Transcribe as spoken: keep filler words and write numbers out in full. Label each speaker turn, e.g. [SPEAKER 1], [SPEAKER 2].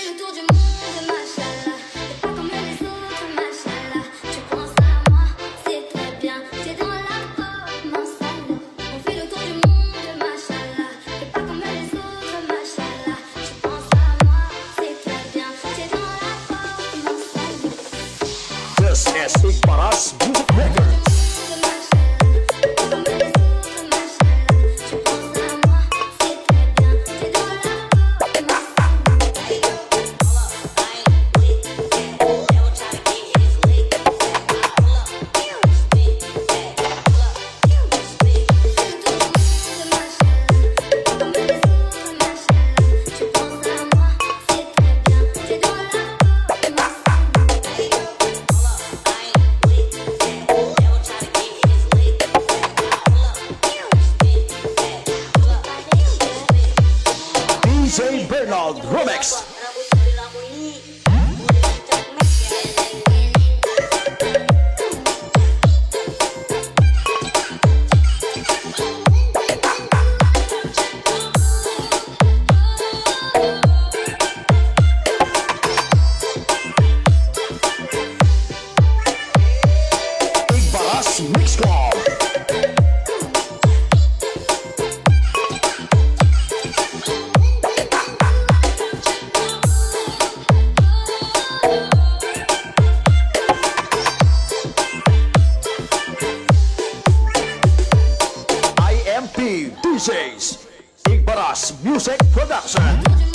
[SPEAKER 1] fais le tour du monde, machallah. T'es pas comme les autres, machallah. Tu penses à moi, c'est très bien. T'es dans la peau, mon salaud. On fait le tour du monde, machallah. T'es pas comme les autres, machallah. Tu penses à moi, c'est très bien. T'es dans la peau, mon salaud.
[SPEAKER 2] This is Igbaras Music Records. D J Bernard remix. Igbaras Mix Club. D Js Igbaras Music Production.